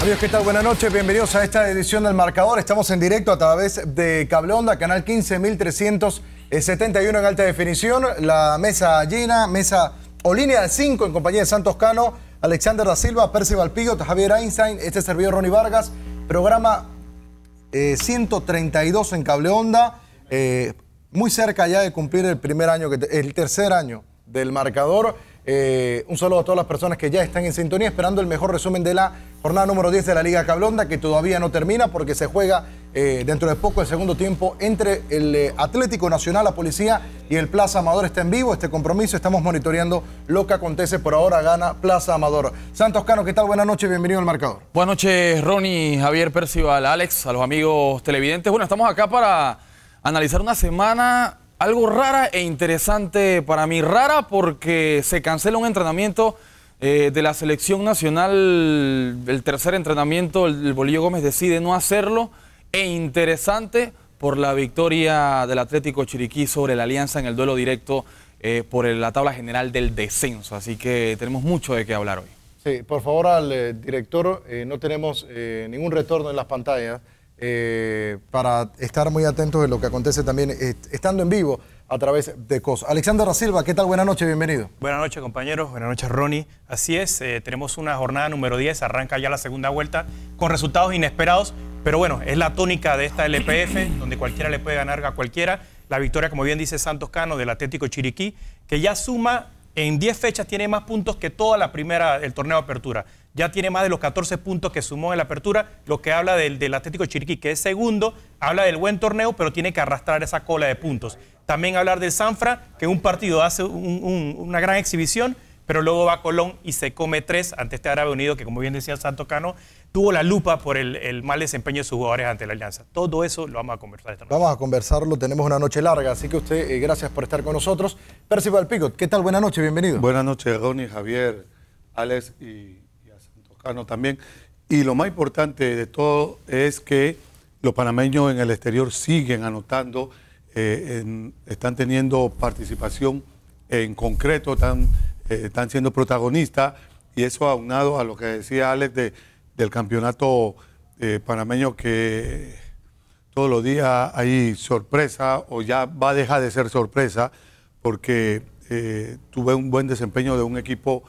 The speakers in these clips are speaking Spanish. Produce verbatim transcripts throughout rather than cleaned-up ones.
Amigos, ¿qué tal? Buenas noches, bienvenidos a esta edición del Marcador. Estamos en directo a través de Cable Onda, canal quince mil trescientos setenta y uno en alta definición. La mesa llena, mesa o línea de cinco en compañía de Santos Cano, Alexander da Silva, Percival Pigot, Javier Einstein, este servidor Ronnie Vargas. Programa eh, ciento treinta y dos en Cable Onda, eh, muy cerca ya de cumplir el primer año, que te, el tercer año del Marcador. Eh, un saludo a todas las personas que ya están en sintonía, esperando el mejor resumen de la jornada número diez de la Liga Cable Onda, que todavía no termina porque se juega eh, dentro de poco el segundo tiempo entre el eh, Atlético Nacional, la Policía y el Plaza Amador. Está en vivo este compromiso, estamos monitoreando lo que acontece. Por ahora gana Plaza Amador. Santos Cano, ¿qué tal? Buenas noches, bienvenido al Marcador. Buenas noches, Ronnie, Javier, Percival, Alex, a los amigos televidentes. Bueno, estamos acá para analizar una semana algo rara e interesante para mí. Rara porque se cancela un entrenamiento eh, de la selección nacional, el tercer entrenamiento, el, el Bolillo Gómez decide no hacerlo. E interesante por la victoria del Atlético Chiriquí sobre la Alianza en el duelo directo eh, por el, la tabla general del descenso. Así que tenemos mucho de qué hablar hoy. Sí, por favor al eh, director, eh, no tenemos eh, ningún retorno en las pantallas. Eh, para estar muy atentos de lo que acontece también eh, estando en vivo a través de C O S. Alexander da Silva, ¿qué tal? Buenas noches, bienvenido. Buenas noches, compañeros. Buenas noches, Ronnie. Así es, eh, tenemos una jornada número diez, arranca ya la segunda vuelta con resultados inesperados, pero bueno, es la tónica de esta L P F, donde cualquiera le puede ganar a cualquiera. La victoria, como bien dice Santos Cano, del Atlético Chiriquí, que ya suma en diez fechas, tiene más puntos que toda la primera, el torneo de apertura. Ya tiene más de los catorce puntos que sumó en la apertura, lo que habla del, del Atlético Chiriquí, que es segundo, habla del buen torneo, pero tiene que arrastrar esa cola de puntos. También hablar del Sanfra, que un partido hace un, un, una gran exhibición, pero luego va a Colón y se come tres ante este Árabe Unido, que como bien decía Santos Cano, tuvo la lupa por el, el mal desempeño de sus jugadores ante la Alianza. Todo eso lo vamos a conversar esta noche. Vamos a conversarlo, tenemos una noche larga, así que usted, eh, gracias por estar con nosotros. Percival Pigot, ¿qué tal? Buenas noches, bienvenido. Buenas noches, Ronnie, Javier, Alex y... Cano también. Y lo más importante de todo es que los panameños en el exterior siguen anotando, eh, en, están teniendo participación en concreto, están, eh, están siendo protagonistas, y eso aunado a lo que decía Alex de, del campeonato eh, panameño, que todos los días hay sorpresa o ya va a dejar de ser sorpresa, porque eh, tuve un buen desempeño de un equipo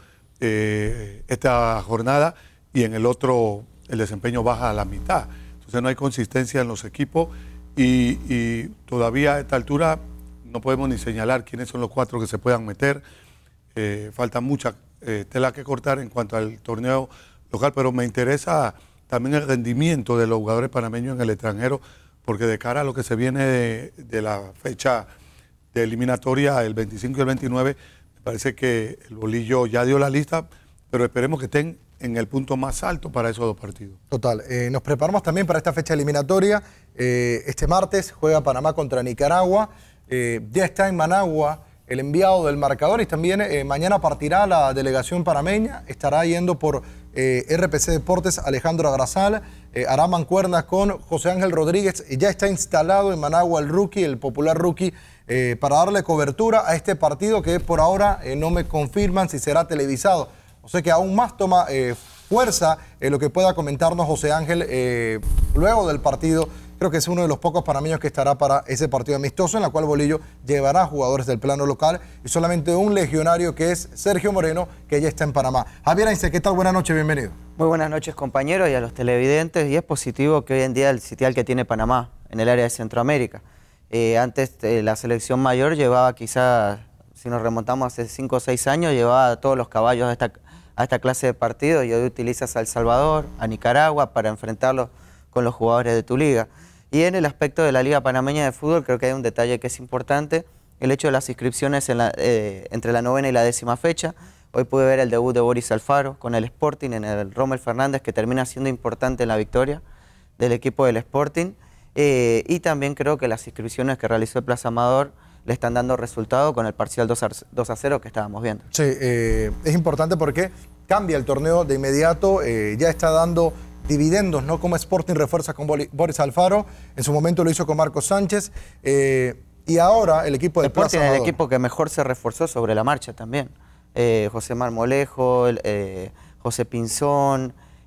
Eh, esta jornada, y en el otro el desempeño baja a la mitad. Entonces no hay consistencia en los equipos y, y todavía a esta altura no podemos ni señalar quiénes son los cuatro que se puedan meter. Eh, falta mucha eh, tela que cortar en cuanto al torneo local, pero me interesa también el rendimiento de los jugadores panameños en el extranjero, porque de cara a lo que se viene de, de la fecha de eliminatoria, el veinticinco y el veintinueve, parece que el Bolillo ya dio la lista, pero esperemos que estén en el punto más alto para esos dos partidos. Total. Eh, nos preparamos también para esta fecha eliminatoria. Eh, este martes juega Panamá contra Nicaragua. Eh, ya está en Managua el enviado del Marcador, y también eh, mañana partirá la delegación panameña. Estará yendo por eh, R P C Deportes Alejandro Agrazal. Eh, hará mancuernas con José Ángel Rodríguez. Y ya está instalado en Managua el rookie, el popular rookie, Eh, para darle cobertura a este partido que por ahora eh, no me confirman si será televisado. O sea que aún más toma eh, fuerza eh, lo que pueda comentarnos José Ángel eh, luego del partido. Creo que es uno de los pocos panameños que estará para ese partido amistoso, en la cual Bolillo llevará jugadores del plano local y solamente un legionario, que es Sergio Moreno, que ya está en Panamá. Javier Einstein, ¿qué tal? Buenas noches, bienvenido. Muy buenas noches, compañeros, y a los televidentes. Y es positivo que hoy en día el sitial que tiene Panamá en el área de Centroamérica. Eh, antes eh, la selección mayor llevaba quizás, si nos remontamos hace cinco o seis años, llevaba a todos los caballos a esta, a esta clase de partidos, y hoy utilizas a El Salvador, a Nicaragua, para enfrentarlos con los jugadores de tu liga. Y en el aspecto de la Liga Panameña de Fútbol, creo que hay un detalle que es importante, el hecho de las inscripciones en la, eh, entre la novena y la décima fecha. Hoy pude ver el debut de Boris Alfaro con el Sporting en el Rommel Fernández, que termina siendo importante en la victoria del equipo del Sporting. Eh, y también creo que las inscripciones que realizó el Plaza Amador le están dando resultado con el parcial dos a cero que estábamos viendo. Sí, eh, es importante porque cambia el torneo de inmediato, eh, ya está dando dividendos, ¿no? Como Sporting refuerza con Boris Alfaro, en su momento lo hizo con Marcos Sánchez, eh, y ahora el equipo del Plaza Amador. El equipo que mejor se reforzó sobre la marcha también. Eh, José Marmolejo, eh, José Pinzón,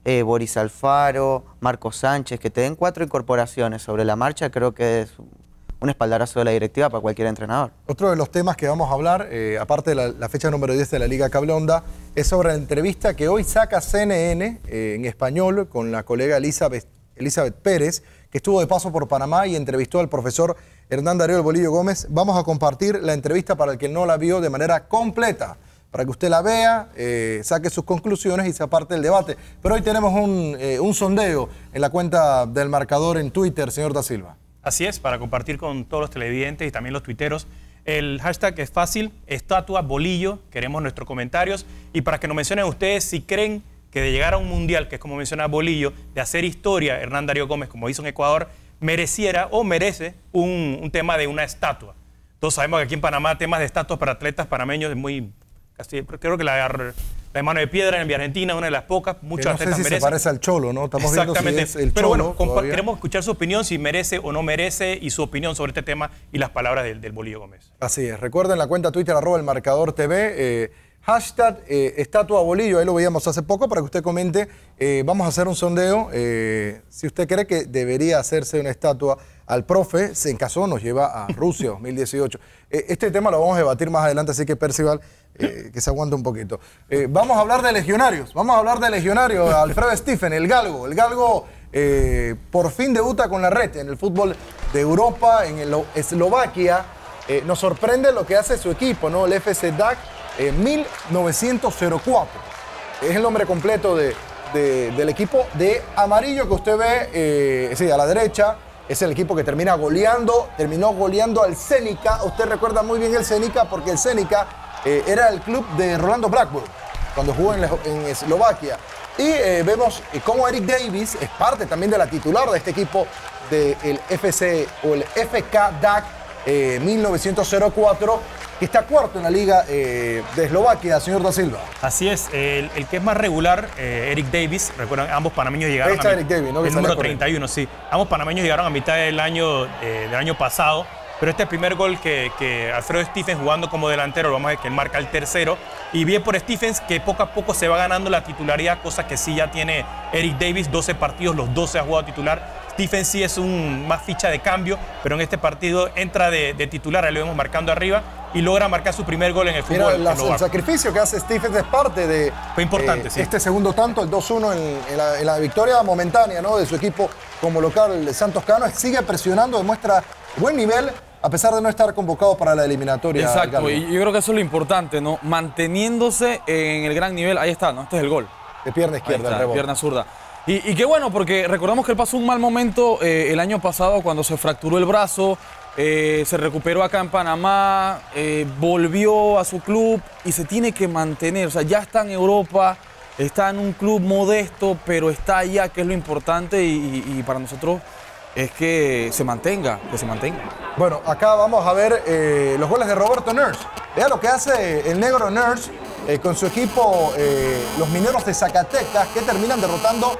eh, Boris Alfaro, Marcos Sánchez, que te den cuatro incorporaciones sobre la marcha, creo que es un espaldarazo de la directiva para cualquier entrenador. Otro de los temas que vamos a hablar, eh, aparte de la, la fecha número diez de la Liga Cablonda, es sobre la entrevista que hoy saca C N N eh, en español con la colega Elizabeth, Elizabeth Pérez, que estuvo de paso por Panamá y entrevistó al profesor Hernán Darío El Bolillo Gómez. Vamos a compartir la entrevista para el que no la vio de manera completa, para que usted la vea, eh, saque sus conclusiones y se aparte del debate. Pero hoy tenemos un, eh, un sondeo en la cuenta del Marcador en Twitter, señor Da Silva. Así es, para compartir con todos los televidentes y también los tuiteros. El hashtag es fácil, estatua Bolillo, queremos nuestros comentarios. Y para que nos mencionen ustedes si creen que de llegar a un mundial, que es como menciona Bolillo, de hacer historia, Hernán Darío Gómez, como hizo en Ecuador, mereciera o merece un, un tema de una estatua. Todos sabemos que aquí en Panamá temas de estatuas para atletas panameños es muy... Casi, creo que la, la de Mano de Piedra en Argentina, una de las pocas, muchos no atletas sé si merecen. se parece al Cholo, ¿no? Estamos Exactamente. viendo si es el Pero Cholo bueno, todavía. queremos escuchar su opinión, si merece o no merece, y su opinión sobre este tema y las palabras del, del Bolillo Gómez. Así es. Recuerden la cuenta Twitter, arroba el marcador T V, eh, hashtag eh, estatua Bolillo, ahí lo veíamos hace poco, para que usted comente. Eh, vamos a hacer un sondeo. Eh, si usted cree que debería hacerse una estatua al profe, se en caso nos lleva a Rusia dos mil dieciocho. Eh, este tema lo vamos a debatir más adelante, así que Percival, eh, que se aguante un poquito. Eh, vamos a hablar de legionarios, vamos a hablar de legionarios. Alfredo Stephen, el galgo, el galgo eh, por fin debuta con la red en el fútbol de Europa, en el, Eslovaquia. Eh, nos sorprende lo que hace su equipo, ¿no? El F C D A C eh, mil novecientos cuatro. Es el nombre completo de, de, del equipo de amarillo que usted ve, eh, sí, a la derecha. Es el equipo que termina goleando, terminó goleando al Zenica. Usted recuerda muy bien el Zenica porque el Zenica eh, era el club de Rolando Blackburn cuando jugó en, en Eslovaquia. Y eh, vemos eh, cómo Eric Davis es parte también de la titular de este equipo del F C o el F K D A C eh, mil novecientos cuatro, que está cuarto en la liga eh, de Eslovaquia, señor Da Silva. Así es, el, el que es más regular, eh, Eric Davis, recuerdan, ambos panameños llegaron Ahí está a Eric Davis, ¿no? Que el salió número corriendo. treinta y uno, sí. Ambos panameños llegaron a mitad del año, eh, del año pasado, pero este primer gol que, que Alfredo Stephens jugando como delantero, lo vamos a ver que él marca el tercero, y bien por Stephens que poco a poco se va ganando la titularidad, cosa que sí ya tiene Eric Davis, doce partidos, los doce ha jugado titular. Stephens sí es un más ficha de cambio, pero en este partido entra de, de titular, ahí lo vemos marcando arriba, y logra marcar su primer gol en el fútbol. Mira, la, el sacrificio que hace Stephens es parte de Fue importante, eh, sí. este segundo tanto, el dos uno en, en, la, en la victoria momentánea, ¿no?, de su equipo como local, Santos Cano. Sigue presionando, demuestra buen nivel a pesar de no estar convocado para la eliminatoria. Exacto, y yo creo que eso es lo importante, ¿no? Manteniéndose en el gran nivel. Ahí está, ¿no? Este es el gol. De pierna izquierda, el rebote. Pierna zurda. Y, y qué bueno, porque recordamos que él pasó un mal momento eh, el año pasado cuando se fracturó el brazo, eh, se recuperó acá en Panamá, eh, volvió a su club y se tiene que mantener. O sea, ya está en Europa, está en un club modesto, pero está allá, que es lo importante, y, y, y para nosotros es que se mantenga, que se mantenga. Bueno, acá vamos a ver eh, los goles de Roberto Nurse. Vea lo que hace el negro Nurse eh, con su equipo, eh, los mineros de Zacatecas, que terminan derrotando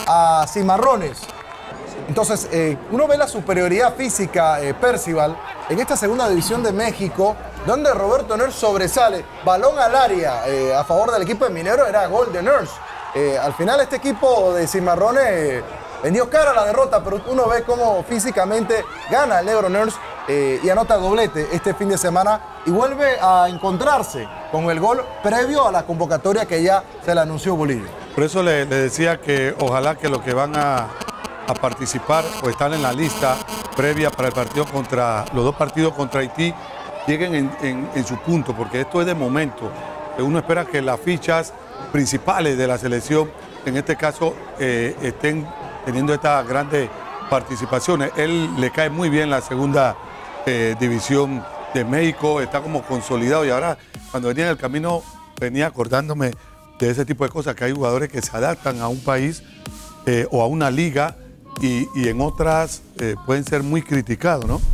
a Cimarrones. Entonces, eh, uno ve la superioridad física, eh, Percival, en esta segunda división de México, donde Roberto Nurse sobresale. Balón al área eh, a favor del equipo de Minero, era gol de Nurse. Eh, al final este equipo de Cimarrones eh, vendió cara la derrota, pero uno ve cómo físicamente gana el negro Nurse eh, y anota doblete este fin de semana y vuelve a encontrarse con el gol previo a la convocatoria que ya se le anunció Bolillo. Por eso le, le decía que ojalá que los que van a, a participar o están en la lista previa para el partido contra los dos partidos contra Haití lleguen en, en, en su punto, porque esto es de momento. Uno espera que las fichas principales de la selección, en este caso, eh, estén teniendo estas grandes participaciones. Él le cae muy bien la segunda eh, división de México, está como consolidado, y ahora cuando venía en el camino venía acordándome de ese tipo de cosas, que hay jugadores que se adaptan a un país eh, o a una liga y, y en otras eh, pueden ser muy criticados, ¿no?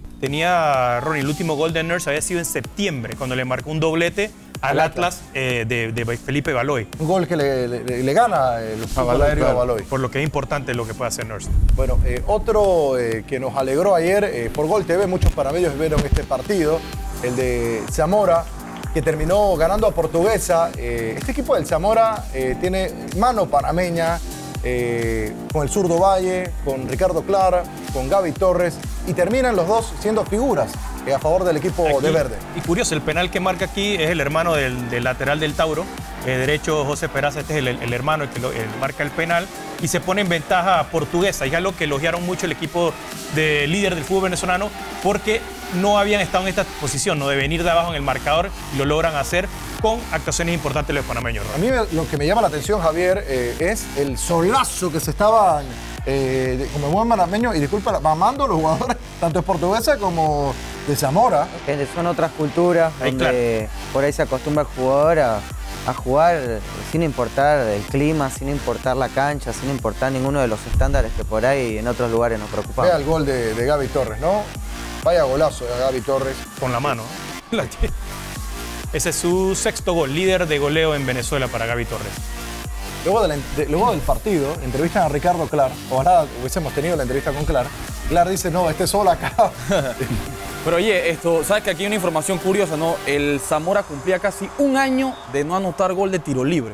Tenía, Ronnie, el último gol de Nurse había sido en septiembre, cuando le marcó un doblete al Atlas eh, de, de Felipe Baloy. Un gol que le, le, le gana el fútbol aéreo a Baloy. Por lo que es importante lo que puede hacer Nurse. Bueno, eh, otro eh, que nos alegró ayer, eh, por Gol T V, muchos panameños vieron este partido, el de Zamora que terminó ganando a Portuguesa. Eh, este equipo del Zamora eh, tiene mano panameña, eh, con el zurdo Valle, con Ricardo Clark, con Gaby Torres, y terminan los dos siendo figuras eh, a favor del equipo Aquí, de verde. Y curioso, el penal que marca aquí es el hermano del, del lateral del Tauro, eh, derecho José Peraza, este es el, el hermano el que lo, el marca el penal, y se pone en ventaja Portuguesa, y es algo que elogiaron mucho el equipo de líder del fútbol venezolano, porque no habían estado en esta posición, no de venir de abajo en el marcador, y lo logran hacer con actuaciones importantes de los panameños, ¿no? A mí lo que me llama la atención, Javier, eh, es el solazo que se estaban, eh, como buen panameño, y disculpa, mamando los jugadores, tanto de Portuguesa como de Zamora. Que son otras culturas Ahí, donde por ahí se acostumbra el jugador a, a jugar sin importar el clima, sin importar la cancha, sin importar ninguno de los estándares que por ahí en otros lugares nos preocupan. Vea el gol de, de Gaby Torres, ¿no? Vaya golazo de Gaby Torres. Con la mano. ¿eh? Ese es su sexto gol, líder de goleo en Venezuela para Gaby Torres. Luego, de la, de, luego del partido, entrevistan a Ricardo Clark. Ojalá hubiésemos tenido la entrevista con Clark. Clark dice, no, este solo acá. Pero oye, esto, ¿sabes que aquí hay una información curiosa, no? El Zamora cumplía casi un año de no anotar gol de tiro libre.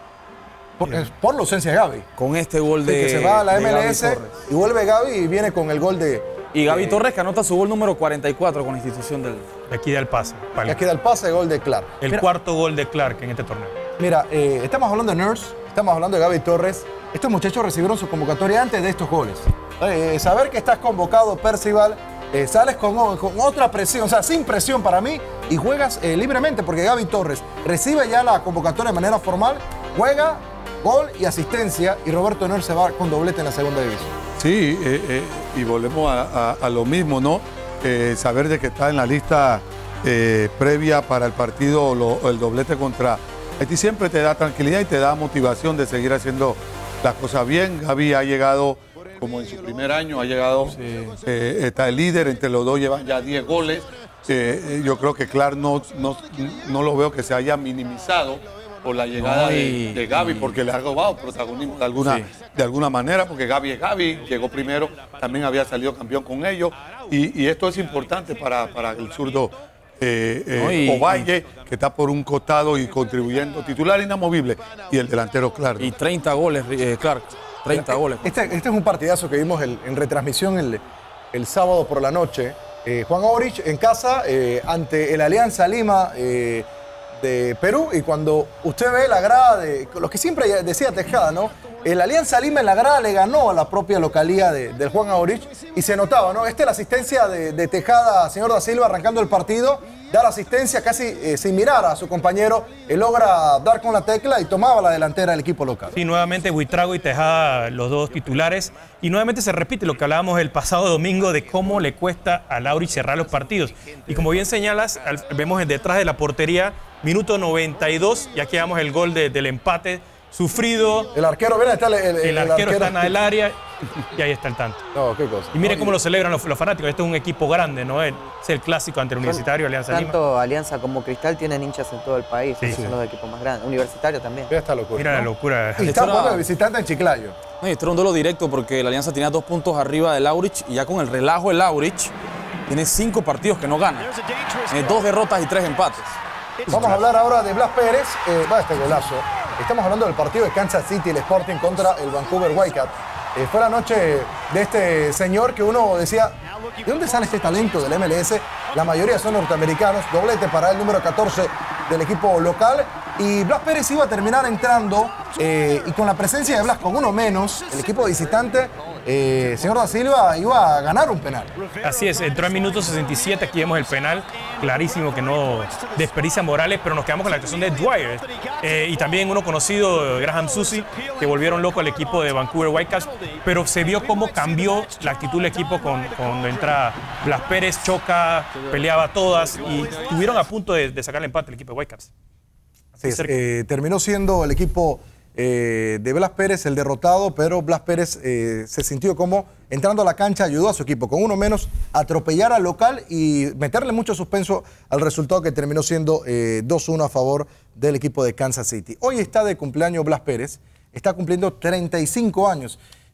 Por, por la ausencia de Gaby. Con este gol de, de que se va a la de M L Gaby S Torres. y vuelve Gaby y viene con el gol de... Y Gaby eh, Torres que anota su gol número cuarenta y cuatro con la institución del... De aquí da el pase. Y aquí da el pase, gol de Clark. El Mira, cuarto gol de Clark en este torneo. Mira, eh, estamos hablando de Nurse, estamos hablando de Gaby Torres. Estos muchachos recibieron su convocatoria antes de estos goles. Eh, saber que estás convocado, Percival, eh, sales con, con otra presión, o sea, sin presión para mí, y juegas eh, libremente, porque Gaby Torres recibe ya la convocatoria de manera formal, juega, gol y asistencia, y Roberto Nurse se va con doblete en la segunda división. Sí, eh, eh, y volvemos a, a, a lo mismo, ¿no? Eh, saber de que está en la lista eh, previa para el partido, lo, el doblete contra Haití siempre te da tranquilidad y te da motivación de seguir haciendo las cosas bien. Gaby ha llegado, como en su primer año, ha llegado, sí. eh, está el líder, entre los dos llevan ya diez goles. Eh, yo creo que Clark no, no, no lo veo que se haya minimizado por la llegada no, y, de, de Gaby, y, porque le ha robado protagonismo de alguna, sí. de alguna manera, porque Gaby es Gaby, llegó primero, también había salido campeón con ellos, y, y esto es importante para, para el zurdo eh, eh, no, y, Ovalle, que está por un costado y contribuyendo, titular inamovible, y el delantero Clark. Y treinta goles, eh, Clark, treinta goles. Este, este es un partidazo que vimos el, en retransmisión el, el sábado por la noche. Eh, Juan Aurich en casa eh, ante el Alianza Lima eh, de Perú, y cuando usted ve la grada de lo que siempre decía Tejada, ¿no? El Alianza Lima en la grada le ganó a la propia localía de, del Juan Aurich y se notaba, ¿no? Esta es la asistencia de, de Tejada, señor Da Silva, arrancando el partido, da la asistencia casi eh, sin mirar a su compañero, él logra dar con la tecla y tomaba la delantera del equipo local. Sí, nuevamente Buitrago y Tejada, los dos titulares, y nuevamente se repite lo que hablábamos el pasado domingo de cómo le cuesta al Aurich cerrar los partidos. Y como bien señalas, al, vemos detrás de la portería, minuto noventa y dos, y aquí vemos el gol de, del empate sufrido. El arquero, ven, está el, el, el, el arquero, arquero está en el área y ahí está el tanto. No, qué cosa. Y mire no, cómo y... lo celebran los, los fanáticos. Este es un equipo grande, ¿no? Es el clásico ante el Universitario, Alianza Lima. Tanto Alianza como Cristal tienen hinchas en todo el país. Sí, son sí. los equipos más grandes. Universitario también. Mira esta locura. Mira ¿no? la locura. Y está jugando de visitante en Chiclayo. No, y este era un duelo directo porque la Alianza tenía dos puntos arriba del Aurich y ya con el relajo del Aurich tiene cinco partidos que no gana. Tiene dos derrotas y tres empates. Vamos a hablar ahora de Blas Pérez. Eh, va este golazo. Estamos hablando del partido de Kansas City, el Sporting contra el Vancouver Whitecaps. Eh, fue la noche de este señor que uno decía, ¿de dónde sale este talento del M L S? La mayoría son norteamericanos. Doblete para el número catorce del equipo local. Y Blas Pérez iba a terminar entrando eh, y con la presencia de Blas con uno menos, el equipo visitante, eh, señor Da Silva, iba a ganar un penal. Así es, entró en minuto sesenta y siete, aquí vemos el penal, clarísimo que no desperdicia Morales, pero nos quedamos con la actuación de Dwyer. Eh, y también uno conocido, Graham Susi, que volvieron loco al equipo de Vancouver Whitecaps, pero se vio cómo cambió la actitud del equipo con, cuando entra Blas Pérez, choca, peleaba todas y estuvieron a punto de, de sacar el empate el equipo de Whitecaps. Sí, eh, terminó siendo el equipo eh, de Blas Pérez el derrotado, pero Blas Pérez eh, se sintió como entrando a la cancha, ayudó a su equipo con uno menos a atropellar al local y meterle mucho suspenso al resultado que terminó siendo eh, dos uno a favor del equipo de Kansas City. Hoy está de cumpleaños Blas Pérez, está cumpliendo treinta y cinco años.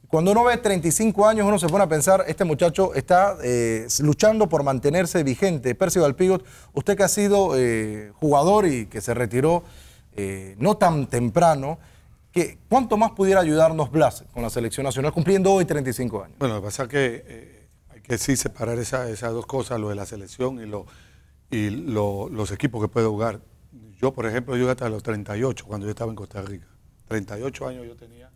Cuando uno ve treinta y cinco años, uno se pone a pensar, este muchacho está eh, luchando por mantenerse vigente. Percival Pigot, usted que ha sido eh, jugador y que se retiró eh, no tan temprano, que, ¿cuánto más pudiera ayudarnos Blas con la selección nacional cumpliendo hoy treinta y cinco años? Bueno, lo que pasa es que eh, hay que sí separar esa, esas dos cosas, lo de la selección y, lo, y lo, los equipos que puede jugar. Yo, por ejemplo, yo hasta los treinta y ocho, cuando yo estaba en Costa Rica. treinta y ocho años yo tenía.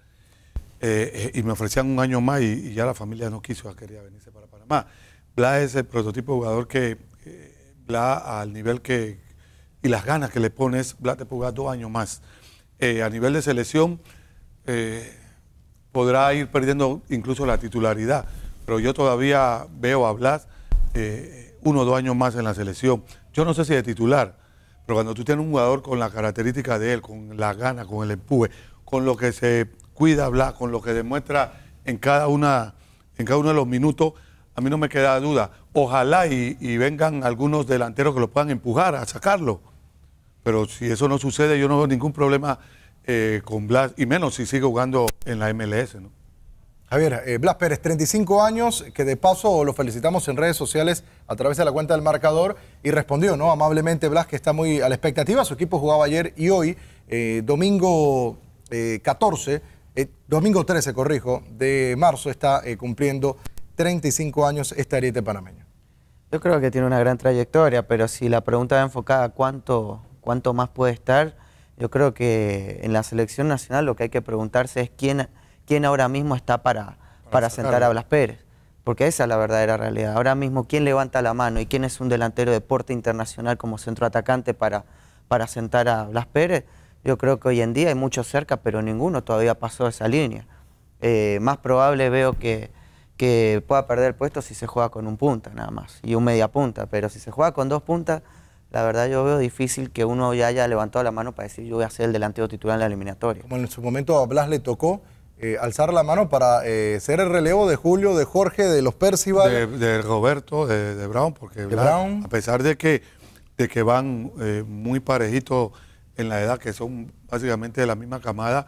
Eh, y me ofrecían un año más y, y ya la familia no quiso, ya quería venirse para Panamá. Blas es el prototipo de jugador que, eh, Blas al nivel que, y las ganas que le pones, Blas te puede jugar dos años más. Eh, a nivel de selección, eh, podrá ir perdiendo incluso la titularidad, pero yo todavía veo a Blas eh, uno o dos años más en la selección. Yo no sé si de titular, pero cuando tú tienes un jugador con la característica de él, con las ganas, con el empuje, con lo que se cuida Blas, con lo que demuestra en cada, una, en cada uno de los minutos, a mí no me queda duda. Ojalá y, y vengan algunos delanteros que lo puedan empujar a sacarlo. Pero si eso no sucede, yo no veo ningún problema eh, con Blas, y menos si sigue jugando en la M L S, ¿no? Javier, eh, Blas Pérez, treinta y cinco años, que de paso lo felicitamos en redes sociales a través de la cuenta del Marcador, y respondió, ¿no? Amablemente Blas, que está muy a la expectativa. Su equipo jugaba ayer y hoy, eh, domingo eh, catorce, eh, domingo trece, corrijo, de marzo, está eh, cumpliendo treinta y cinco años este ariete panameño. Yo creo que tiene una gran trayectoria, pero si la pregunta va enfocada a cuánto, cuánto más puede estar, yo creo que en la selección nacional lo que hay que preguntarse es quién, quién ahora mismo está para, para, para sentar a Blas Pérez. Porque esa es la verdadera realidad. Ahora mismo, ¿quién levanta la mano y quién es un delantero de porte internacional como centroatacante para, para sentar a Blas Pérez? Yo creo que hoy en día hay muchos cerca, pero ninguno todavía pasó esa línea. Eh, más probable veo que, que pueda perder el puesto si se juega con un punta nada más y un media punta, pero si se juega con dos puntas, la verdad yo veo difícil que uno ya haya levantado la mano para decir yo voy a ser el delantero titular en la eliminatoria. Como en su momento a Blas le tocó eh, alzar la mano para eh, ser el relevo de Julio, de Jorge, de los Percival. De, de Roberto, de, de Brown, porque Blas, Brown. a pesar de que, de que van eh, muy parejitos en la edad, que son básicamente de la misma camada,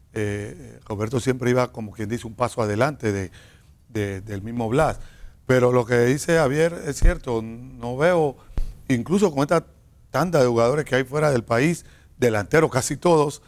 eh, Roberto siempre iba, como quien dice, un paso adelante de, de, del mismo Blas. Pero lo que dice Javier es cierto, no veo, incluso con esta tanda de jugadores que hay fuera del país, delanteros casi todos,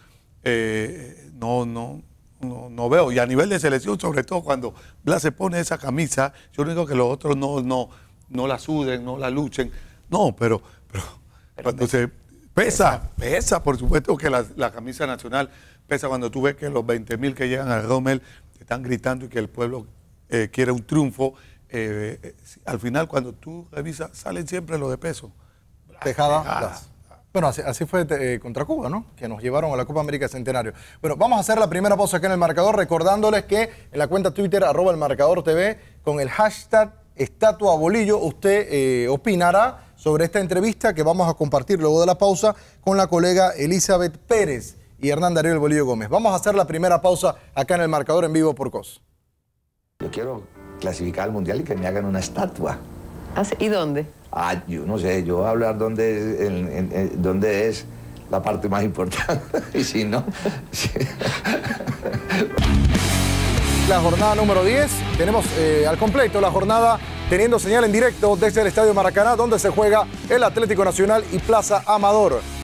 eh, no, no, no, no veo. Y a nivel de selección, sobre todo cuando Blas se pone esa camisa, yo no digo que los otros no, no, no la suden, no la luchen, no, pero, pero, pero cuando pesa. se pesa, pesa, por supuesto que la, la camisa nacional pesa cuando tú ves que los veinte mil que llegan al Rommel te están gritando y que el pueblo eh, quiere un triunfo. Eh, eh, al final, cuando tú revisas, salen siempre los de peso. Tejada. Tejada. Bueno, así, así fue eh, contra Cuba, ¿no? Que nos llevaron a la Copa América Centenario. Bueno, vamos a hacer la primera pausa acá en el Marcador, recordándoles que en la cuenta Twitter, arroba el Marcador T V, con el hashtag Estatua Bolillo, usted eh, opinará sobre esta entrevista que vamos a compartir luego de la pausa con la colega Elizabeth Pérez y Hernán Darío El Bolillo Gómez. Vamos a hacer la primera pausa acá en el Marcador en vivo por C O S. Yo quiero clasificar al Mundial y que me hagan una estatua. ¿Y dónde? Ah, yo no sé, yo voy a hablar dónde, en, en, en, dónde es la parte más importante. Y si no... Sí. La jornada número diez, tenemos eh, al completo la jornada teniendo señal en directo desde el Estadio Maracaná, donde se juega el Atlético Nacional y Plaza Amador.